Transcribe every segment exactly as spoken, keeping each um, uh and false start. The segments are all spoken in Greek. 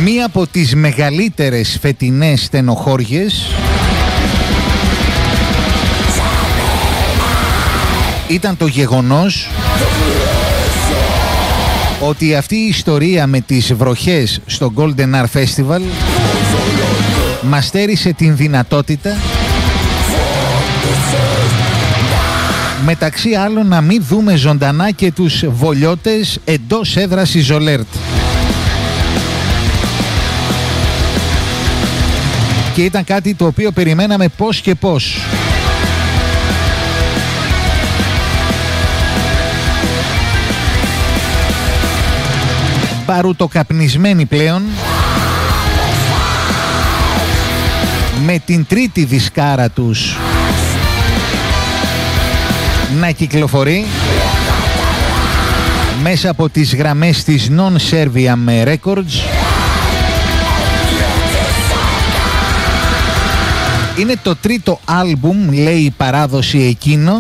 Μία από τις μεγαλύτερες φετινές στενοχώριες ήταν το γεγονός ότι αυτή η ιστορία με τις βροχές στο Golden Hour Festival μας στέρισε την δυνατότητα μεταξύ άλλων να μην δούμε ζωντανά και τους βολιώτες εντός έδρας Ιζολέρτ. Και ήταν κάτι το οποίο περιμέναμε πώς και πώς. Μπαρουτοκαπνισμένοι πλέον, με την τρίτη δισκάρα τους να κυκλοφορεί μέσα από τις γραμμές της Non-Serviam Records. Είναι το τρίτο άλμπουμ, λέει η παράδοση, εκείνο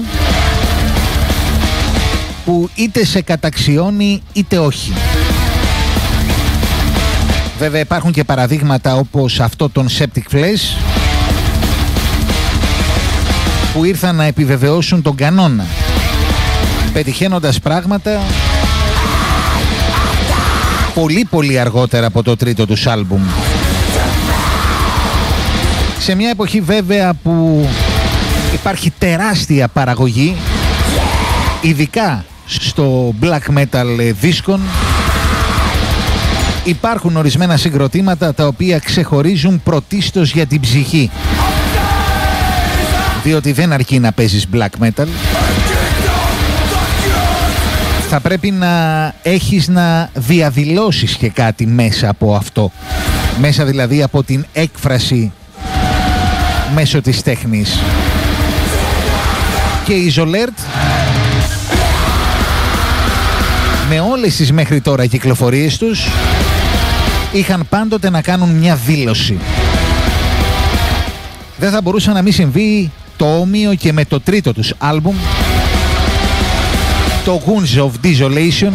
που είτε σε καταξιώνει είτε όχι. Βέβαια υπάρχουν και παραδείγματα όπως αυτό των Septic Flesh που ήρθαν να επιβεβαιώσουν τον κανόνα, πετυχαίνοντας πράγματα πολύ πολύ αργότερα από το τρίτο τους άλμπουμ. Σε μια εποχή βέβαια που υπάρχει τεράστια παραγωγή, ειδικά στο black metal δίσκων, υπάρχουν ορισμένα συγκροτήματα τα οποία ξεχωρίζουν πρωτίστως για την ψυχή. Διότι δεν αρκεί να παίζεις black metal, θα πρέπει να έχεις να διαδηλώσεις και κάτι μέσα από αυτό. Μέσα δηλαδή από την έκφραση μέσω της τέχνης. Και η Ιζολέρτ, με όλες τις μέχρι τώρα κυκλοφορίες τους, είχαν πάντοτε να κάνουν μια δήλωση. Δεν θα μπορούσε να μην συμβεί το όμοιο και με το τρίτο τους άλμπουμ, το Wounds of Desolation,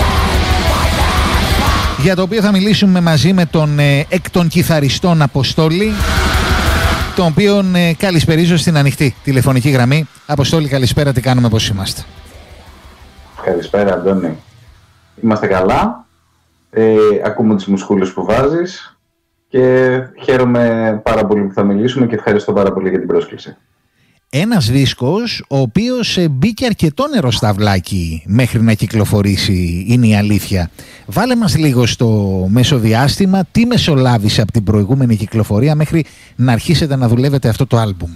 για το οποίο θα μιλήσουμε μαζί με τον ε, εκ των κιθαριστών Αποστόλη, τον οποίον ε, καλησπερίζω στην ανοιχτή τηλεφωνική γραμμή. Αποστόλη, καλησπέρα, τι κάνουμε, πώς είμαστε? Καλησπέρα, Αντώνη. Είμαστε καλά, ε, ακούμε τις μουσκούλες που βάζεις και χαίρομαι πάρα πολύ που θα μιλήσουμε και ευχαριστώ πάρα πολύ για την πρόσκληση. Ένας δίσκος ο οποίος μπήκε αρκετό νερό στα αυλάκι μέχρι να κυκλοφορήσει, είναι η αλήθεια. Βάλε μας λίγο στο μεσοδιάστημα, τι μεσολάβησε από την προηγούμενη κυκλοφορία μέχρι να αρχίσετε να δουλεύετε αυτό το άλμπουμ.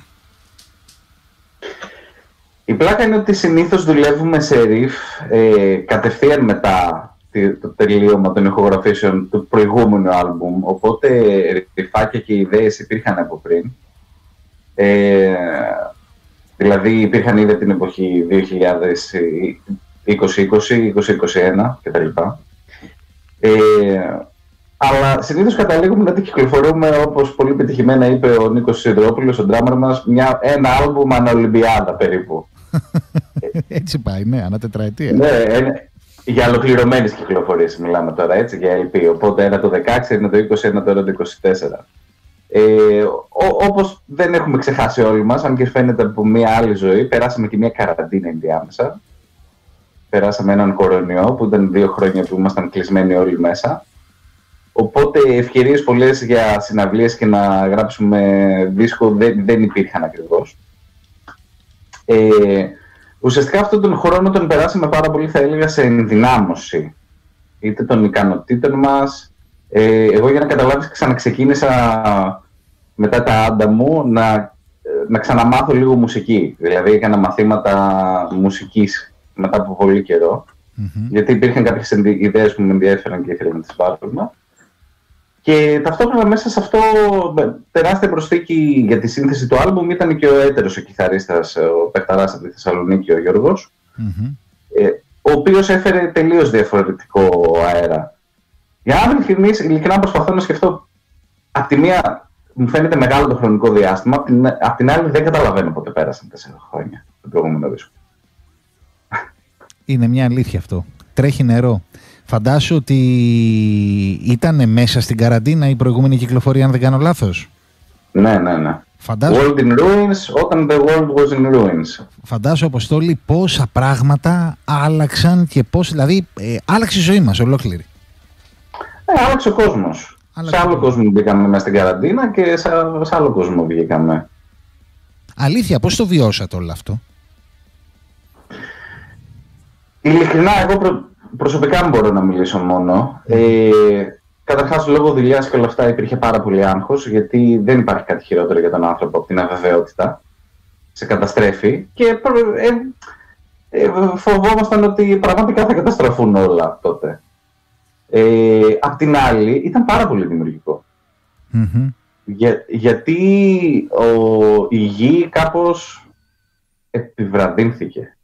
Η πλάκα είναι ότι συνήθως δουλεύουμε σε ριφ ε, κατευθείαν μετά το τελείωμα των ηχογραφήσεων του προηγούμενου άλμπουμ, οπότε ριφάκια και ιδέες υπήρχαν από πριν. Ε, δηλαδή υπήρχαν ήδη την εποχή δύο χιλιάδες είκοσι είκοσι, είκοσι είκοσι ένα κτλ. Ε, αλλά συνήθως καταλήγουμε να την κυκλοφορούμε, όπως πολύ πετυχημένα είπε ο Νίκος Σιδρόπουλος, ο ντράμερ μας, μια, ένα άλμπουμ ανά Ολυμπιάδα περίπου. Έτσι πάει, ναι, ανά τετραετία. Ναι, για ολοκληρωμένες κυκλοφορίες μιλάμε τώρα, έτσι, για ελ πι. Οπότε ένα το δεκαέξι, ένα το είκοσι, ένα τώρα το είκοσι τέσσερα. Ε, ό, όπως δεν έχουμε ξεχάσει όλοι μας, αν και φαίνεται από μια άλλη ζωή, περάσαμε και μια καραντίνα ενδιάμεσα. Περάσαμε έναν κορονοϊό που ήταν δύο χρόνια που ήμασταν κλεισμένοι όλοι μέσα. Οπότε ευκαιρίες πολλές για συναυλίες και να γράψουμε δίσκο δεν, δεν υπήρχαν ακριβώς. Ε, ουσιαστικά αυτόν τον χρόνο τον περάσαμε πάρα πολύ, θα έλεγα, σε ενδυνάμωση. Είτε των ικανοτήτων μας. Ε, εγώ, για να καταλάβεις, ξαναξεκίνησα μετά τα άντα μου να, να ξαναμάθω λίγο μουσική. Δηλαδή έκανα μαθήματα μουσικής μετά από πολύ καιρό. Mm-hmm. Γιατί υπήρχαν κάποιες ιδέες που με ενδιαφέραν και ήθελα να τις πάρουμε. Και ταυτόχρονα μέσα σε αυτό τεράστια προσθήκη για τη σύνθεση του άλμπουμ ήταν και ο έτερος ο κιθαρίστας, ο παιχταράς από τη Θεσσαλονίκη, ο Γιώργος, mm-hmm. ε, ο οποίος έφερε τελείως διαφορετικό αέρα. Για να είμαι ειλικρινής, ειλικρινά προσπαθώ να σκεφτώ. Απ' τη μία μου φαίνεται μεγάλο το χρονικό διάστημα, απ' την, απ' την άλλη δεν καταλαβαίνω πότε πέρασαν τέσσερα χρόνια το προηγούμενο δίσκο. Είναι μια αλήθεια αυτό. Τρέχει νερό. Φαντάσου ότι ήταν μέσα στην καραντίνα η προηγούμενη κυκλοφορία, αν δεν κάνω λάθος. Ναι, ναι, ναι. Φαντάσου... World in ruins, όταν the world was in ruins. Φαντάσου, Αποστόλη, πόσα πράγματα άλλαξαν και πώς, δηλαδή, ε, άλλαξε η ζωή μας ολόκληρη. Ε, άλλαξε ο κόσμος. Άλλαξε σε άλλο ο... κόσμο μπήκαμε μέσα στην καραντίνα και σε, σε άλλο κόσμο βγήκαμε. Αλήθεια, πώς το βιώσατε όλο αυτό? Ειλικρινά, εγώ προ... προσωπικά δεν μπορώ να μιλήσω μόνο. Ε, Καταρχάς, λόγω δουλειάς και όλα αυτά υπήρχε πάρα πολύ άγχος, γιατί δεν υπάρχει κάτι χειρότερο για τον άνθρωπο από την αβεβαιότητα. Σε καταστρέφει και ε, ε, φοβόμασταν ότι πραγματικά θα καταστραφούν όλα τότε. Ε, απ' την άλλη, ήταν πάρα πολύ δημιουργικό. Mm-hmm. Για, γιατί ο, η γη κάπως επιβραδύνθηκε.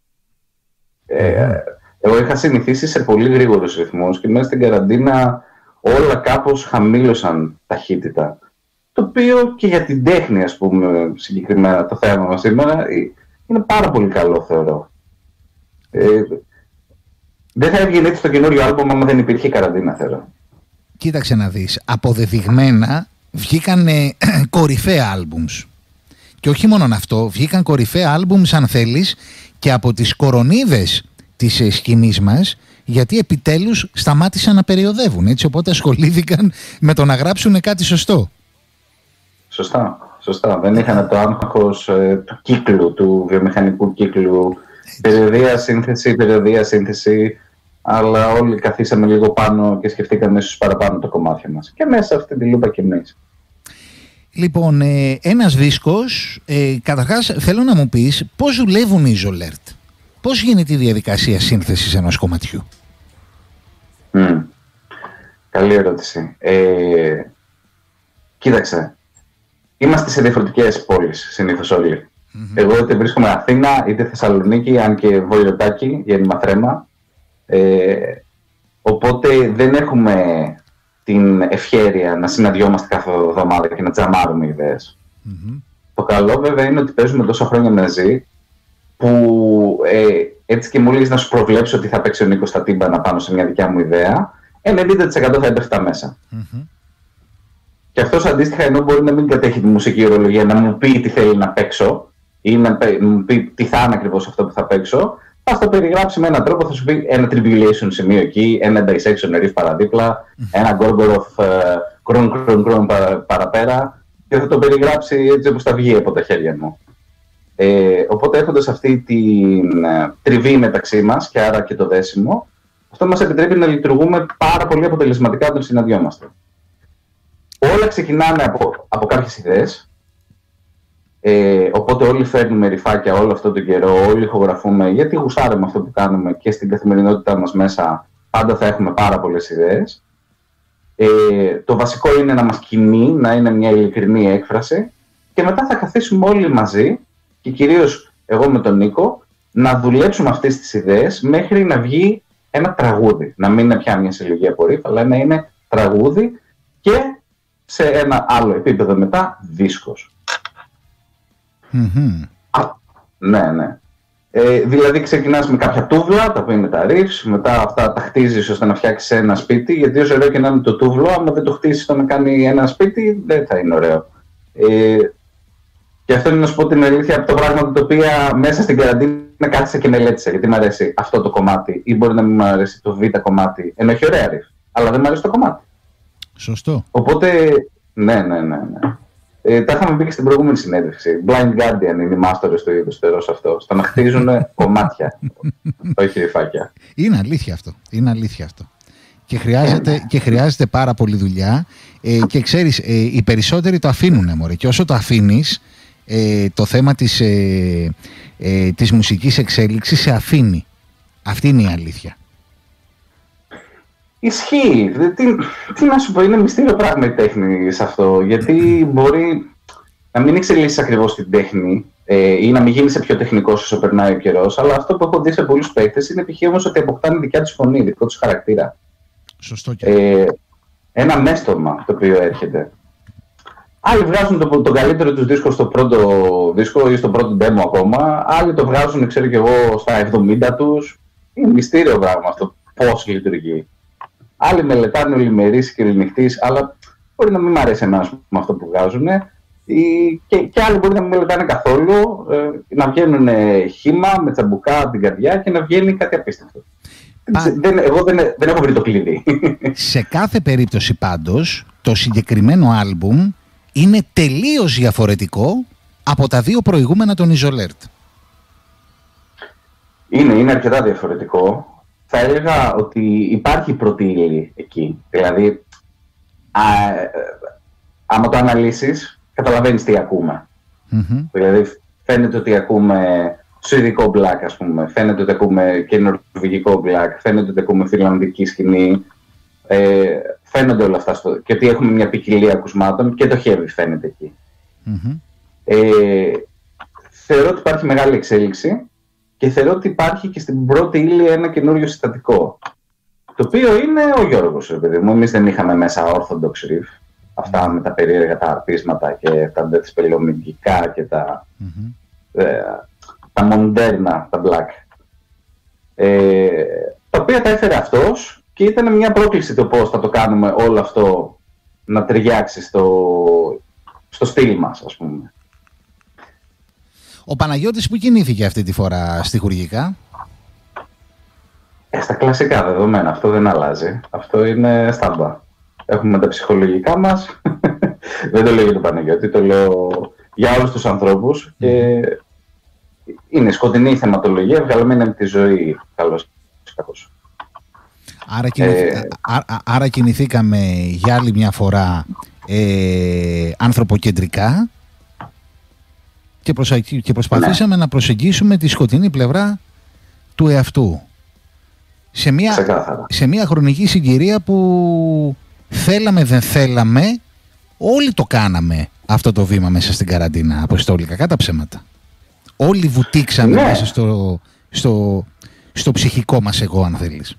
Ε, εγώ είχα συνηθίσει σε πολύ γρήγορους ρυθμούς και μέσα στην καραντίνα όλα κάπως χαμήλωσαν ταχύτητα. Το οποίο και για την τέχνη, ας πούμε, συγκεκριμένα το θέμα μας σήμερα, είναι πάρα πολύ καλό, θεωρώ. Ε, δεν θα έβγαινε έτσι το καινούριο άλμπομ άμα δεν υπήρχε καραντίνα, θεωρώ. Κοίταξε να δεις, αποδεδειγμένα βγήκαν κορυφαία άλμπουμς. Και όχι μόνο αυτό, βγήκαν κορυφαία άλμπουμς, αν θέλεις, και από τις κορονίδες της σκηνής μας, γιατί επιτέλους σταμάτησαν να περιοδεύουν, έτσι, οπότε ασχολήθηκαν με το να γράψουν κάτι σωστό. Σωστά, σωστά. Δεν είχαν το άγχος ε, του κύκλου, του βιομηχανικού κύκλου, περιοδεία, σύνθεση, περιοδεία, σύνθεση, αλλά όλοι καθίσαμε λίγο πάνω και σκεφτήκαμε ίσως παραπάνω το κομμάτι μας. Και μέσα αυτή τη λούπα κι εμείς. Λοιπόν, ε, ένας δίσκος, ε, καταρχάς θέλω να μου πεις πώς δουλεύουν οι Ζολέρτ. Πώς γίνεται η διαδικασία σύνθεσης ενός κομματιού? Mm. Καλή ερώτηση. Ε, κοίταξε, είμαστε σε διαφορετικές πόλεις συνήθως όλοι. Mm-hmm. Εγώ είτε βρίσκομαι Αθήνα, είτε Θεσσαλονίκη, αν και Βορειοτάκι, γέννημα Θρέμα. Ε, οπότε δεν έχουμε την ευχέρεια να συναντιόμαστε κάθε εβδομάδα και να τζαμάρουμε ιδέες. Mm-hmm. Το καλό βέβαια είναι ότι παίζουμε τόσα χρόνια μαζί, που ε, έτσι και μόλις να σου προβλέψω ότι θα παίξει ο Νίκος στα τύμπανα πάνω σε μια δικιά μου ιδέα, ενενήντα τοις εκατό θα έπεφτα μέσα. Mm-hmm. Και αυτός αντίστοιχα, ενώ μπορεί να μην κατέχει τη μουσική ορολογία, να μου πει τι θέλει να παίξω ή να μου πει τι θα είναι ακριβώς αυτό που θα παίξω, θα το περιγράψει με έναν τρόπο, θα σου πει ένα tribulation σημείο εκεί, ένα dissection riff παραδίπλα, mm-hmm. ένα gorgoroth κρον κρον κρον παραπέρα, και θα το περιγράψει έτσι όπως θα βγει από τα χέρια μου. Ε, οπότε έχοντας αυτή την ε, τριβή μεταξύ μας και άρα και το δέσιμο, αυτό μας επιτρέπει να λειτουργούμε πάρα πολύ αποτελεσματικά όταν συναντιόμαστε. Όλα ξεκινάνε από, από κάποιες ιδέες, ε, οπότε όλοι φέρνουμε ρυφάκια όλο αυτό τον καιρό, όλοι ηχογραφούμε γιατί γουστάρουμε αυτό που κάνουμε και στην καθημερινότητά μας μέσα πάντα θα έχουμε πάρα πολλές ιδέες. Ε, το βασικό είναι να μας κινεί, να είναι μια ειλικρινή έκφραση και μετά θα καθίσουμε όλοι μαζί και κυρίως εγώ με τον Νίκο να δουλέψουμε αυτές τις ιδέες μέχρι να βγει ένα τραγούδι. Να μην είναι πια μια συλλογή από ριφ, αλλά να είναι τραγούδι και σε ένα άλλο επίπεδο μετά δίσκος. Mm-hmm. Α, ναι, ναι. Ε, δηλαδή ξεκινάς με κάποια τούβλα, τα οποία είναι τα riffs, μετά αυτά τα χτίζεις ώστε να φτιάξεις ένα σπίτι, γιατί όσο ωραίο και να είναι το τούβλο, άμα δεν το χτίσεις ώστε να κάνει ένα σπίτι, δεν θα είναι ωραίο. Ε, και αυτό είναι να σου πω την αλήθεια από τα πράγματα τα οποία μέσα στην καραντίνα κάθισα και μελέτησα, γιατί μου αρέσει αυτό το κομμάτι ή μπορεί να μην μου αρέσει το β κομμάτι, ενώ έχει ωραία riff, αλλά δεν μου αρέσει το κομμάτι. Σωστό. Οπότε, ναι, ναι, ναι, ναι. Ε, τα είχαμε πει και στην προηγούμενη συνέντευξη. Blind Guardian είναι οι μάστορες του είδους σε αυτό. Στο να χτίζουν κομμάτια, όχι ρυφάκια. Είναι αλήθεια αυτό. Είναι αλήθεια αυτό. Και χρειάζεται, και χρειάζεται πάρα πολύ δουλειά. Ε, και ξέρεις, ε, οι περισσότεροι το αφήνουν, μωρέ. Και όσο το αφήνεις, ε, το θέμα της, ε, ε, της μουσικής εξέλιξης σε αφήνει. Αυτή είναι η αλήθεια. Ισχύει. Τι, τι να σου πω, είναι μυστήριο πράγμα η τέχνη σε αυτό. Γιατί μπορεί να μην εξελίσσεις ακριβώς την τέχνη ε, ή να μην γίνεις πιο τεχνικός όσο περνάει ο καιρός. Αλλά αυτό που έχω δει σε πολλούς παίκτες είναι π.χ. όμως ότι αποκτάνε δικιά τους φωνή, δικό τους χαρακτήρα. Σωστό και ε, ένα μέστομα το οποίο έρχεται. Άλλοι βγάζουν το, το καλύτερο τους δίσκο στο πρώτο δίσκο ή στο πρώτο demo ακόμα. Άλλοι το βγάζουν, ξέρω κι εγώ, στα εβδομήντα τους. Είναι μυστήριο πράγμα αυτό. πώς λειτουργεί. Άλλοι μελετάνε ολημερής και νυχτής, αλλά μπορεί να μην μ' αρέσει εμένα με αυτό που βγάζουν. Και, και άλλοι μπορεί να μην μελετάνε καθόλου, ε, να βγαίνουν χύμα με τσαμπουκά από την καρδιά και να βγαίνει κάτι απίστευτο. Α, δεν, εγώ δεν, δεν έχω βρει το κλειδί. Σε κάθε περίπτωση πάντως, το συγκεκριμένο άλμπουμ είναι τελείως διαφορετικό από τα δύο προηγούμενα των Isolert. Είναι, είναι αρκετά διαφορετικό. Θα έλεγα ότι υπάρχει πρώτη ύλη εκεί. Δηλαδή, α, άμα το αναλύσεις, καταλαβαίνεις τι ακούμε. Mm-hmm. Δηλαδή, φαίνεται ότι ακούμε σουηδικό black, ας πούμε. Φαίνεται ότι ακούμε και νορβηγικό black. Φαίνεται ότι ακούμε φιλανδική σκηνή. Ε, φαίνονται όλα αυτά. Στο, και ότι έχουμε μια ποικιλία ακουσμάτων και το heavy φαίνεται εκεί. Mm-hmm. Ε, θεωρώ ότι υπάρχει μεγάλη εξέλιξη και θεωρώ ότι υπάρχει και στην πρώτη ύλη ένα καινούριο συστατικό. Το οποίο είναι ο Γιώργος, παιδί μου. Εμείς δεν είχαμε μέσα orthodox riff. Αυτά με τα περίεργα τα αρπίσματα και τα ντετσπελομικικά και τα, mm-hmm. ε, τα μοντέρνα, τα black. Ε, τα οποία τα έφερε αυτός και ήταν μια πρόκληση το πώς θα το κάνουμε όλο αυτό να ταιριάξει στο, στο στυλ μας, ας πούμε. Ο Παναγιώτης που κινήθηκε αυτή τη φορά στιχουργικά? Ε, στα κλασικά δεδομένα, αυτό δεν αλλάζει. Αυτό είναι στάμπα. Έχουμε τα ψυχολογικά μας. Δεν το λέω για τον Παναγιώτη, το λέω για όλους τους ανθρώπους. Mm. Και είναι σκοτεινή η θεματολογία, βγαλμένη από τη ζωή. Καλώς ή κακώς. Άρα, κινηθ... ε... Ά, άρα κινηθήκαμε για άλλη μια φορά ε, ανθρωποκεντρικά και, προσα... και προσπαθήσαμε ναι. να προσεγγίσουμε τη σκοτεινή πλευρά του εαυτού. Σε μια, σε μια χρονική συγκυρία που θέλαμε δεν θέλαμε, όλοι το κάναμε αυτό το βήμα μέσα στην καραντίνα, Αποστόλικα, κατά ψέματα. Όλοι βουτήξαμε ναι. μέσα στο, στο, στο ψυχικό μας εγώ, αν θέλεις.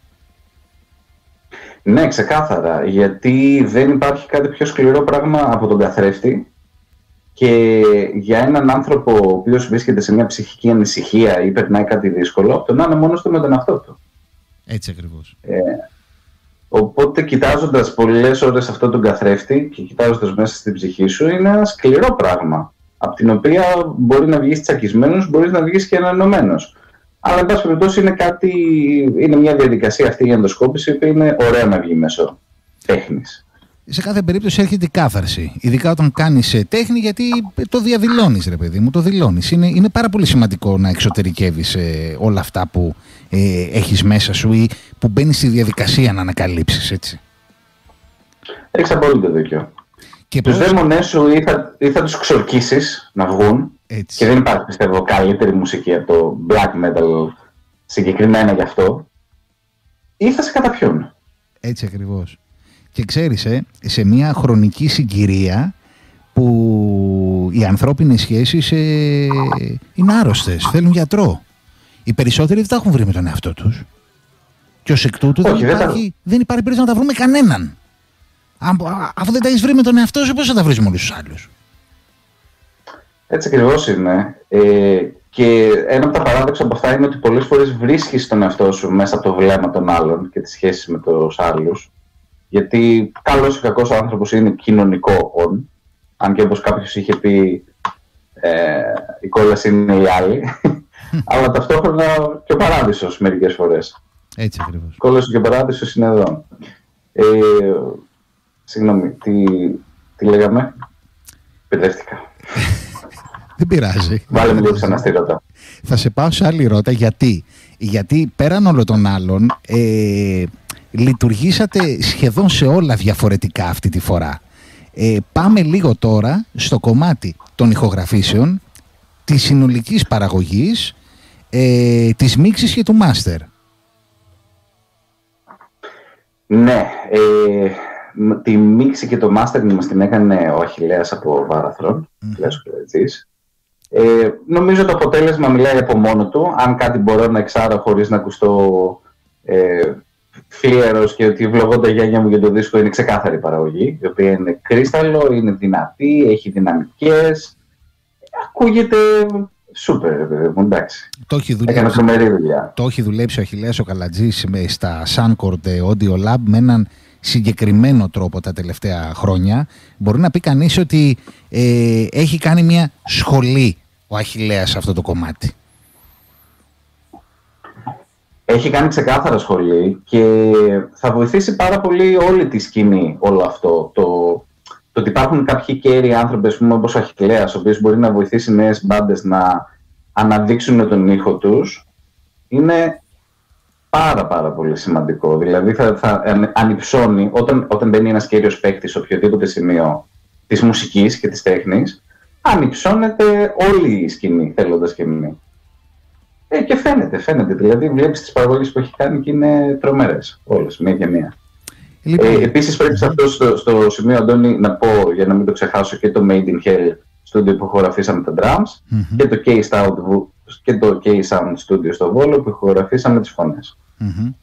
Ναι, ξεκάθαρα, γιατί δεν υπάρχει κάτι πιο σκληρό πράγμα από τον καθρέφτη και για έναν άνθρωπο ο οποίος βρίσκεται σε μια ψυχική ανησυχία ή περνάει κάτι δύσκολο, από το να είναι μόνος του με τον εαυτό του. Έτσι ακριβώς. Ε, οπότε κοιτάζοντας πολλές ώρες αυτόν τον καθρέφτη και κοιτάζοντας μέσα στην ψυχή σου, είναι ένα σκληρό πράγμα, από την οποία μπορεί να βγεις τσακισμένος, μπορείς να βγεις και ενωμένος. Αλλά εν πάση περιπτώσει είναι, κάτι, είναι μια διαδικασία αυτή η ενδοσκόπηση που είναι ωραία να βγει μέσω τέχνης. Σε κάθε περίπτωση έρχεται η κάθαρση, ειδικά όταν κάνεις τέχνη, γιατί το διαδηλώνεις, ρε παιδί μου, το δηλώνεις. Είναι, είναι πάρα πολύ σημαντικό να εξωτερικεύεις ε, όλα αυτά που ε, έχεις μέσα σου ή που μπαίνεις στη διαδικασία να ανακαλύψεις, έτσι. Έχεις απόλυτο δίκιο. Και τους πώς... δαίμονές σου ή θα, ή θα τους ξορκίσεις να βγουν, έτσι. Και δεν υπάρχει, πιστεύω, καλύτερη μουσική από το black metal συγκεκριμένα γι' αυτό, ή θα σε καταπιούν. Έτσι ακριβώς. Και ξέρεις, ε, σε μια χρονική συγκυρία που οι ανθρώπινες σχέσεις ε, είναι άρρωστες, θέλουν γιατρό. Οι περισσότεροι δεν τα έχουν βρει με τον εαυτό τους. Και ως εκ τούτου δεν, δεν, υπάρχει, τα... δεν υπάρχει περίπτωση να τα βρούμε με κανέναν. Αφού δεν τα έχεις βρει με τον εαυτό σου, πώς θα τα βρεις με όλους τους άλλους? Έτσι ακριβώς είναι. Ε, και ένα από τα παράδοξα από αυτά είναι ότι πολλές φορές βρίσκεις τον εαυτό σου μέσα από το βλέμμα των άλλων και τις σχέσεις με τους άλλους. Γιατί καλός ή κακός ο άνθρωπος είναι κοινωνικό όν, αν και όπως κάποιος είχε πει ε, η κόλαση είναι η άλλη, αλλά ταυτόχρονα και ο παράδεισος μερικές φορές. Έτσι ακριβώς. Η κόλαση και ο παράδεισος είναι εδώ. Ε, συγγνώμη, τι, τι λέγαμε? Μπερδεύτηκα. Δεν πειράζει. Βάλε με λίγο ξανά στη ρότα. Θα σε πάω σε άλλη ρότα, γιατί, γιατί πέραν όλων των άλλων ε, λειτουργήσατε σχεδόν σε όλα διαφορετικά αυτή τη φορά. Ε, πάμε λίγο τώρα στο κομμάτι των ηχογραφήσεων, της συνολικής παραγωγής, ε, της μίξης και του μάστερ. Ναι, ε, τη μίξη και το μάστερ μας την έκανε ο Αχιλλέας από Βάραθρον, mm. ε, νομίζω το αποτέλεσμα μιλάει από μόνο του. Αν κάτι μπορώ να εξάρω χωρίς να ακουστώ ε, φλίερος και ότι βλογώ τα γένια μου για το δίσκο, είναι ξεκάθαρη παραγωγή, η οποία είναι κρίσταλο, είναι δυνατή, έχει δυναμικές, ακούγεται Σούπερ, παιδί μου, εντάξει. Το έχει Έκανε τρομερή δουλειά. Το έχει δουλέψει ο Αχιλλέας ο Καλατζής στα Soundcore Audio Lab με έναν συγκεκριμένο τρόπο τα τελευταία χρόνια. Μπορεί να πει κανείς ότι ε, έχει κάνει μια σχολή ο Αχιλλέας σε αυτό το κομμάτι. Έχει κάνει ξεκάθαρα σχολή και θα βοηθήσει πάρα πολύ όλη τη σκηνή όλο αυτό. Το, το ότι υπάρχουν κάποιοι κέρυοι άνθρωποι, ας πούμε, όπως ο Αχιλλέας, ο οποίος μπορεί να βοηθήσει νέες μπάντες να αναδείξουν τον ήχο τους, είναι πάρα πάρα πολύ σημαντικό. Δηλαδή θα, θα ανυψώνει, όταν, όταν μπαίνει ένας κέριος παίκτης σε οποιοδήποτε σημείο της μουσικής και της τέχνης, ανυψώνεται όλη η σκηνή, θέλοντας και μη. Ε, και φαίνεται, φαίνεται. Δηλαδή βλέπεις τις παραγωγές που έχει κάνει και είναι τρομερές όλες, μία και μία. Λοιπόν. Ε, επίσης πρέπει σε αυτό στο, στο σημείο, Αντώνη, να πω, για να μην το ξεχάσω, και το Made in Hell Studio που ηχογραφήσαμε τα drums mm-hmm. και το K-Sound και το K-Sound Studio στο Βόλο που ηχογραφήσαμε τις φωνές. Mm-hmm.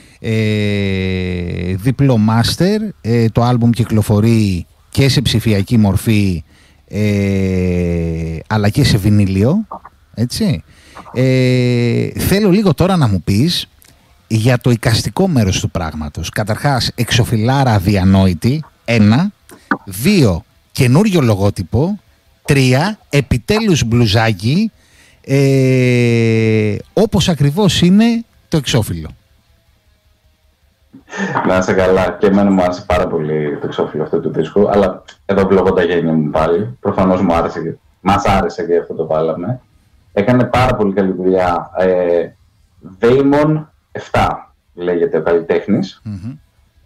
Ε, διπλό master, ε, το άλμπουμ κυκλοφορεί και σε ψηφιακή μορφή ε, αλλά και σε βινίλιο, έτσι. Ε, θέλω λίγο τώρα να μου πεις για το εικαστικό μέρος του πράγματος. Καταρχάς, εξωφυλλάρα αδιανόητη, ένα. Δύο, καινούριο λογότυπο. Τρία, επιτέλους μπλουζάκι, ε, όπως ακριβώς είναι το εξώφυλλο. Να είσαι καλά, και εμένα μου άρεσε πάρα πολύ το εξώφυλλο αυτού του δίσκου, αλλά εδώ βλέπω τα γένια μου πάλι. Προφανώς μου άρεσε, μας άρεσε και αυτό το βάλαμε. Έκανε πάρα πολύ καλή δουλειά. Ε, Damon επτά λέγεται ο καλλιτέχνης. Mm-hmm.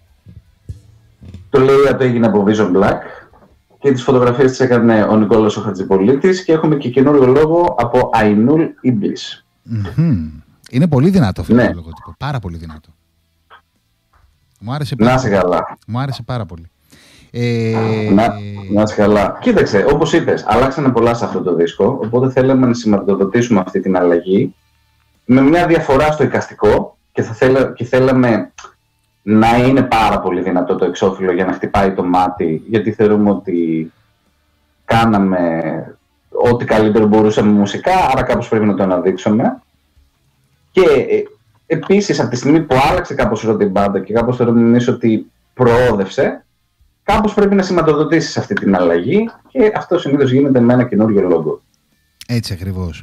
Το λέει το έγινε από Vision Black και τις φωτογραφίες τις έκανε ο Νικόλας ο Χατζηπολίτης και έχουμε και καινούριο λόγο από Αϊνούλ Ιμπλής. Mm-hmm. Είναι πολύ δυνατό αυτό, ναι, το λογότυπο. Πάρα πολύ δυνατό. Μου άρεσε πάρα, να είσαι καλά. Μου άρεσε πάρα πολύ. Ε... Να, να είσαι καλά. Κοίταξε, όπως είπες, αλλάξανε πολλά σε αυτό το δίσκο, οπότε θέλαμε να σηματοδοτήσουμε αυτή την αλλαγή με μια διαφορά στο εικαστικό και, θα θέλα, και θέλαμε να είναι πάρα πολύ δυνατό το εξώφυλλο για να χτυπάει το μάτι, γιατί θεωρούμε ότι κάναμε ό,τι καλύτερο μπορούσαμε μουσικά, άρα κάπως πρέπει να το αναδείξουμε. Και ε, επίσης από τη στιγμή που άλλαξε κάπως όλη την μπάντα και κάπως θεωρούμε εμείς ότι προόδευσε, κάπως πρέπει να σηματοδοτήσεις αυτή την αλλαγή και αυτό συνήθως γίνεται με ένα καινούριο λόγο. Έτσι ακριβώς.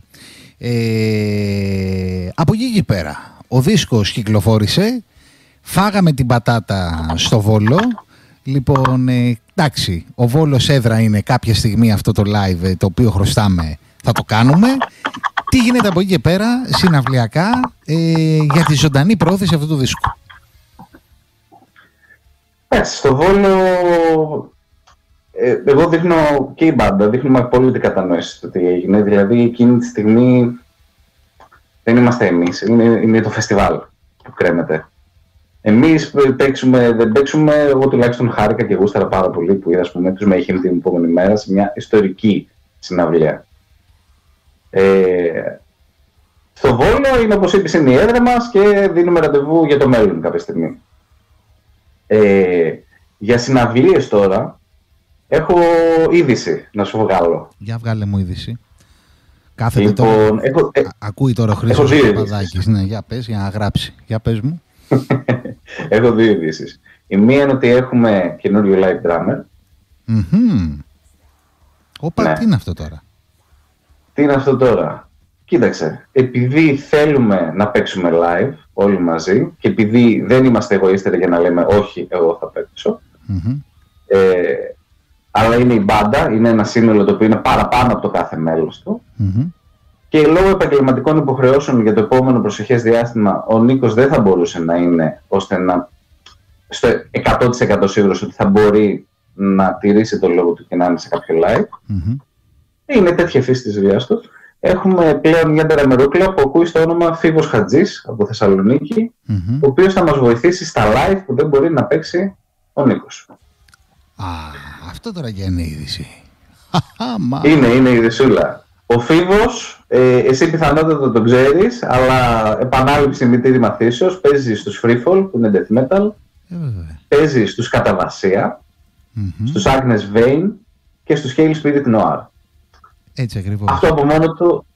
Ε, από εκεί και πέρα, ο δίσκος κυκλοφόρησε, φάγαμε την πατάτα στο Βόλο. Λοιπόν, ε, εντάξει, ο Βόλος έδρα είναι κάποια στιγμή αυτό το live το οποίο χρωστάμε, θα το κάνουμε. Τι γίνεται από εκεί και πέρα συναυλιακά ε, για τη ζωντανή πρόθεση αυτού του δίσκου? Έτσι, στο Βόλο ε, εγώ δείχνω και η μπάντα, δείχνουμε απόλυτη κατανόηση στο τι έγινε. Δηλαδή εκείνη τη στιγμή δεν είμαστε εμείς, είναι, είναι το φεστιβάλ που κρέμεται. Εμείς παίξουμε, δεν παίξουμε, εγώ τουλάχιστον χάρηκα και γούσταρα πάρα πολύ που είδα, ας πούμε, τους Mayhem την επόμενη μέρα σε μια ιστορική συναυλία. Ε, στο Βόλο είναι, όπως είπες, είναι η έδρα μας και δίνουμε ραντεβού για το μέλλον κάποια στιγμή. Ε, για συναυλίες τώρα έχω είδηση να σου βγάλω. Για βγάλε μου είδηση. Κάθεται λοιπόν, τώρα, έχω, ε, ακούει τώρα ο Χρήστος Παπαδάκης. Ναι, για πες, για να γράψει. Για πες μου. Έχω δύο ειδήσεις. Η μία είναι ότι έχουμε καινούριο live drummer. Mm-hmm. Όπα, ναι. Τι είναι αυτό τώρα? Τι είναι αυτό τώρα? Κοίταξε, επειδή θέλουμε να παίξουμε live όλοι μαζί και επειδή δεν είμαστε εγωίστεροι για να λέμε όχι, εγώ θα παίξω, mm-hmm. ε, αλλά είναι η μπάντα, είναι ένα σύνολο το οποίο είναι παραπάνω από το κάθε μέλος του, mm-hmm. και λόγω επαγγελματικών υποχρεώσεων για το επόμενο προσεχές διάστημα ο Νίκος δεν θα μπορούσε να είναι ώστε να στο εκατό τοις εκατό σίγουρος ότι θα μπορεί να τηρήσει το λόγο του και να είναι σε κάποιο live. Mm-hmm. Είναι τέτοια φύση της δουλειάς του. Έχουμε πλέον μια τεραμερούκλα που ακούει στο όνομα Φίβος Χατζής από Θεσσαλονίκη, mm-hmm. ο οποίος θα μας βοηθήσει στα live που δεν μπορεί να παίξει ο Νίκος. Α, αυτό τώρα για είναι είδηση. είναι, είναι ειδησούλα. Ο Φίβος, ε, εσύ πιθανότατα τον ξέρεις, αλλά επανάληψη μητήρη μαθήσεως, παίζει στους Freefall που είναι death metal, mm-hmm. παίζει στους Καταβασία, mm-hmm. στους Agnes Vein και στους Hail Spirit Noir. Έτσι ακριβώς. Αυτό από μόνο του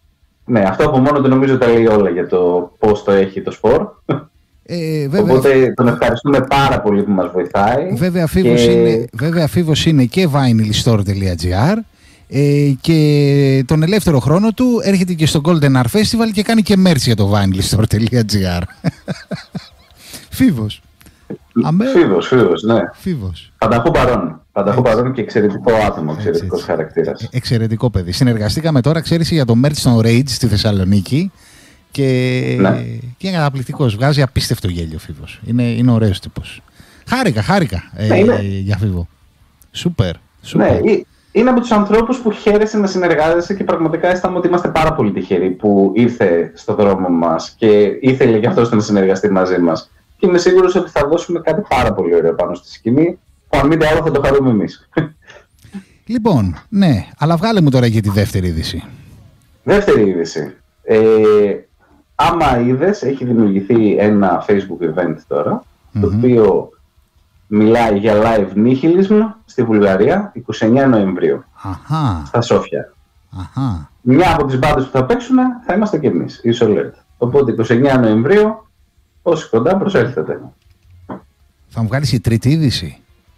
ναι, αυτό από μόνο το νομίζω τα λέει όλα για το πώς το έχει το σπορ. Ε, βέβαια, Οπότε τον ευχαριστούμε πάρα πολύ που μας βοηθάει. Βέβαια Φίβος και... είναι, βέβαια, Φίβος είναι και vinylstore τελεία gr ε, και τον ελεύθερο χρόνο του έρχεται και στο Golden Art Festival και κάνει και merch για το vinylstore τελεία gr. Φίβος. Αμέ... Φίβος, Φίβος, ναι. Φίβος. Πανταχού παρόν. Πανταχού παρόν και εξαιρετικό άτομο, εξαιρετικός χαρακτήρας. Ε, εξαιρετικό παιδί. Συνεργαστήκαμε τώρα, ξέρεις, για το merch των Rage στη Θεσσαλονίκη. Και, ναι. και είναι καταπληκτικός. Βγάζει απίστευτο γέλιο ο Φίβος. Είναι, είναι ωραίος τύπος. Χάρηκα, χάρηκα ε, ναι, ε, για Φίβο. Σούπερ. Ναι, είναι από τους ανθρώπους που χαίρεσαι να συνεργάζεσαι και πραγματικά αισθάνομαι ότι είμαστε πάρα πολύ τυχεροί που ήρθε στο δρόμο μας και ήθελε και αυτός να συνεργαστεί μαζί μας. Και είμαι σίγουρος ότι θα δώσουμε κάτι πάρα πολύ ωραίο πάνω στη σκηνή, που αν μη τι άλλο θα το χαρούμε εμείς. Λοιπόν, ναι, αλλά βγάλε μου τώρα για τη δεύτερη είδηση. Δεύτερη είδηση. Ε, άμα είδες, έχει δημιουργηθεί ένα Facebook event τώρα, mm-hmm. το οποίο μιλάει για live nihilism στη Βουλγαρία, εικοστή ενάτη Νοεμβρίου, Αχα. στα Σόφια. Αχα. Μια από τις μπάντες που θα παίξουν θα είμαστε κι εμείς, η Isolert. Οπότε εικοστή ενάτη Νοεμβρίου, όσοι κοντά προσέλθετε. Θα μου βγάλεις η τρίτη είδηση.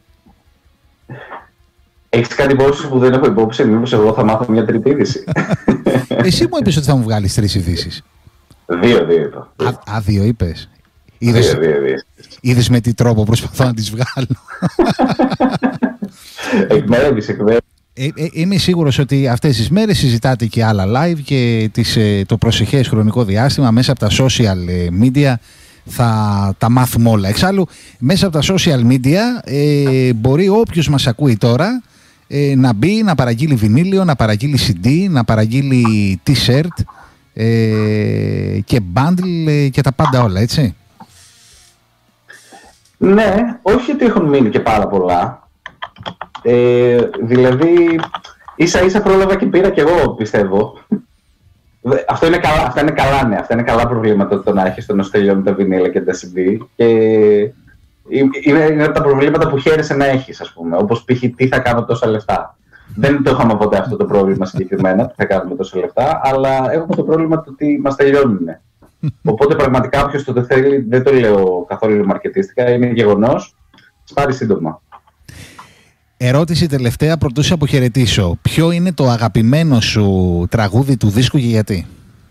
Έχεις κάτι υπόψη που δεν έχω υπόψη, μήπως εγώ θα μάθω μια τρίτη είδηση. Εσύ μου είπες ότι θα μου βγάλεις τρεις ειδήσεις. Δύο, δύο είπα. Α, α δύο είπες. Είδες, δύο, δύο, δύο. Είδες με τι τρόπο προσπαθώ να τις βγάλω. Εκμέρευες, εκμέρευες. Ε, ε, είμαι σίγουρος ότι αυτές τις μέρες συζητάτε και άλλα live και τις, ε, το προσεχές χρονικό διάστημα μέσα από τα social media θα τα μάθουμε όλα. Εξάλλου, μέσα από τα social media ε, μπορεί όποιος μας ακούει τώρα ε, να μπει, να παραγγείλει βινίλιο, να παραγγείλει σι ντι, να παραγγείλει t-shirt ε, και bundle ε, και τα πάντα όλα, έτσι. Ναι, όχι ότι έχουν μείνει και πάρα πολλά. Ε, δηλαδή, ίσα ίσα πρόλαβα και πήρα και εγώ, πιστεύω. Αυτό είναι καλά, αυτά είναι καλά, ναι. Αυτά είναι καλά προβλήματα το να έχεις το να τελειώνει τα βινίλια και τα σι ντι. Και είναι, είναι τα προβλήματα που χαίρεσαι να έχεις, ας πούμε. Όπως π.χ. τι θα κάνω τόσα λεφτά. Δεν το είχαμε ποτέ αυτό το πρόβλημα συγκεκριμένα, τι θα κάνουμε τόσα λεφτά, αλλά έχουμε το πρόβλημα του ότι μας τελειώνουν. Οπότε πραγματικά όποιος το θέλει, δεν το λέω καθόλου μαρκετίστικα, είναι γεγονός, σπάρει σύντομα. Ερώτηση τελευταία πρωτού σε αποχαιρετήσω. Ποιο είναι το αγαπημένο σου τραγούδι του δίσκου και γιατί?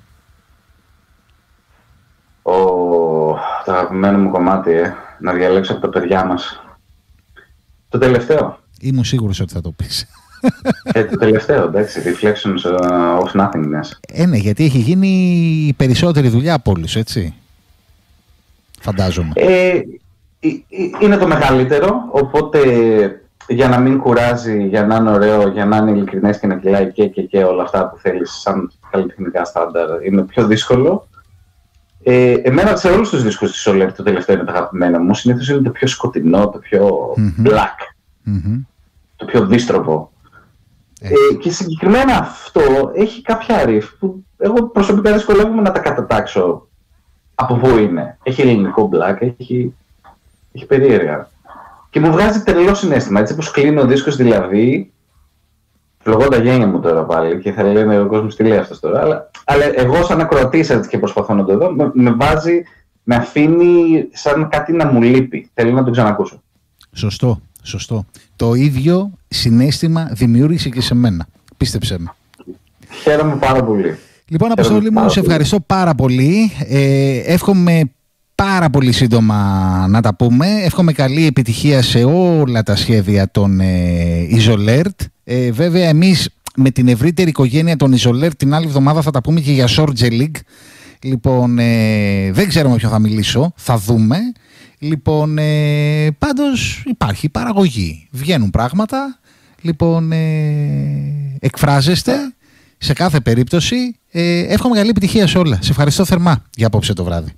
Ο... Το αγαπημένο μου κομμάτι, ε, να διαλέξω από τα παιδιά μας. Το τελευταίο. Ήμουν σίγουρος ότι θα το πεις. Ε, το τελευταίο, εντάξει, Reflections of Nothingness. Ε, ναι, γιατί έχει γίνει η περισσότερη δουλειά από όλους, έτσι. Φαντάζομαι. Ε, είναι το μεγαλύτερο, οπότε για να μην κουράζει, για να είναι ωραίο, για να είναι ειλικρινές και να κυλάει και, και, και όλα αυτά που θέλεις σαν καλλιτεχνικά στάνταρ, είναι πιο δύσκολο. Ε, εμένα σε όλους τους δίσκους της Isolert το τελευταίο είναι το αγαπημένο μου. Συνήθως είναι το πιο σκοτεινό, το πιο mm-hmm. black, mm-hmm. το πιο δίστροπο. Ε. Ε, και συγκεκριμένα αυτό έχει κάποια riff που εγώ προσωπικά δυσκολεύομαι να τα κατατάξω από πού είναι. Έχει ελληνικό black, έχει, έχει περίεργα. Και μου βγάζει τρελό συναίσθημα, έτσι πως κλείνει ο δίσκος δηλαδή. Φλογώ τα γένια μου τώρα πάλι και θα λένε ο κόσμος τι λέει αυτός τώρα. Αλλά, αλλά εγώ σαν ακροατής έτσι και προσπαθώ να το δω, με, με βάζει, με αφήνει σαν κάτι να μου λείπει. Θέλω να το ξανακούσω. Σωστό, σωστό. Το ίδιο συναίσθημα δημιούργησε και σε μένα. Πίστεψέ με. Χαίρομαι πάρα πολύ. Λοιπόν, Αποστόλη μου, σε ευχαριστώ πάρα πολύ. Ε, εύχομαι πάρα πολύ σύντομα να τα πούμε. Εύχομαι καλή επιτυχία σε όλα τα σχέδια των ε, Isolert. Ε, βέβαια, εμείς με την ευρύτερη οικογένεια των Isolert την άλλη εβδομάδα θα τα πούμε και για Sorgelig. Λοιπόν, ε, δεν ξέρω με ποιον θα μιλήσω. Θα δούμε. Λοιπόν, ε, πάντως υπάρχει παραγωγή. Βγαίνουν πράγματα. Λοιπόν, ε, εκφράζεστε σε κάθε περίπτωση. Ε, εύχομαι καλή επιτυχία σε όλα. Σε ευχαριστώ θερμά για απόψε το βράδυ.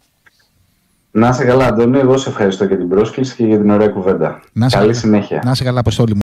Να είσαι καλά, Αντώνη. Εγώ σε ευχαριστώ για την πρόσκληση και για την ωραία κουβέντα. Καλή συνέχεια. Να είσαι καλά, Αποστόλη μου.